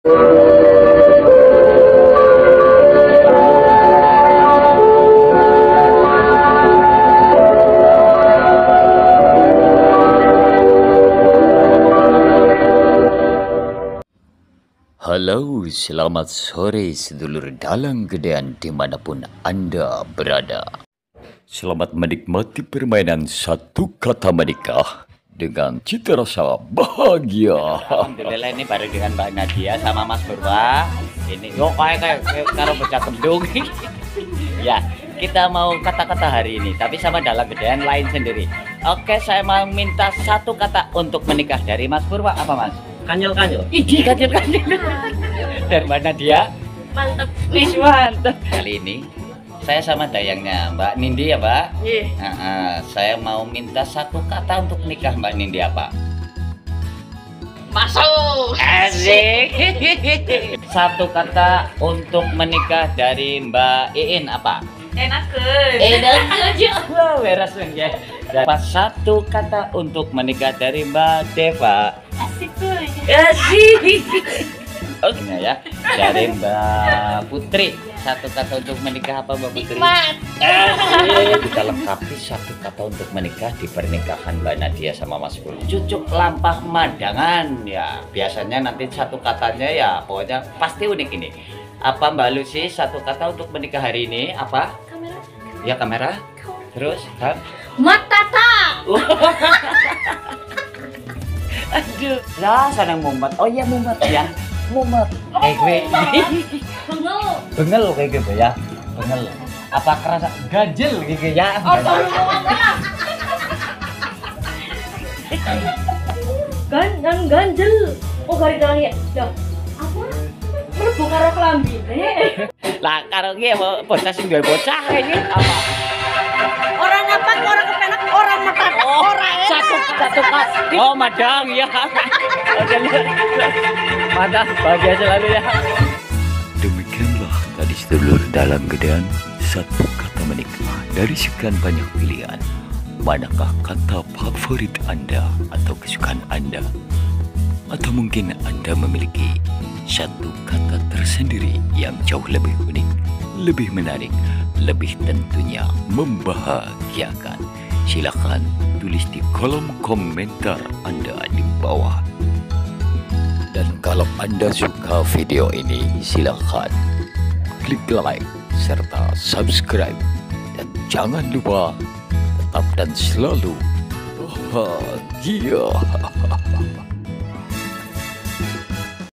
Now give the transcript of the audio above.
Halo, selamat sore sedulur dalang gedean dimanapun Anda berada. Selamat menikmati permainan satu kata menikah dengan cita rasa bahagia. Alhamdulillah ini baru dengan Mbak Nadia sama Mas Purwa. Ini kayak karo bocah kendung. Ya, kita mau kata-kata hari ini, tapi sama dalang gedean lain sendiri. Oke, saya mau minta satu kata untuk menikah dari Mas Purwa. Apa Mas? Kanyol-kanyol. Ih, kanyol-kanyol. Dan Mbak Nadia? Mantap. Mantap. Kali ini saya sama dayangnya Mbak Nindi ya Mbak. Iya. Saya mau minta satu kata untuk nikah Mbak Nindi apa? Masuk. Asik. Satu kata untuk menikah dari Mbak Iin apa? Enakeun. Enak aja. Wah, beres ya. Dan satu kata untuk menikah dari Mbak Deva. Asik tuh. Asik. Oke ya. Dari Mbak Putri. Satu kata untuk menikah apa Mbak Putri? Nikmat. Kita lengkapi satu kata untuk menikah di pernikahan Mbak Nadia sama Mas Pur. Cucuk lampah madangan ya. Biasanya nanti satu katanya ya pokoknya pasti unik ini. Apa Mbak Lucy satu kata untuk menikah hari ini apa? Kamera. Ya kamera. Terus kan? Matata. Aduh, lah senang mumet. Oh iya mumet ya. Mumet. Gue. Bengel. Bengel kayak gitu ya. Bengel. Apa kerasa ganjel gitu ya? Oh, ganjel. Oh, gari dalang ya. Dah. Apa? Mlebu karo klambi. Lah karo ki bocah sing duwe bocah iki apa? Orang apa? Orang kepenak, orang matata. Orang Satu kata. Oh, madang ya. Madang bahagia selalu ya. Demikianlah tadi sedulur dalam gedean satu kata menikah dari sekian banyak pilihan. Manakah kata favorit Anda atau kesukaan Anda? Atau mungkin Anda memiliki satu kata tersendiri yang jauh lebih unik, lebih menarik, lebih tentunya membahagiakan. Silakan tulis di kolom komentar Anda di bawah. Dan kalau Anda suka video ini, silakan klik like serta subscribe. Dan jangan lupa tetap dan selalu bahagia.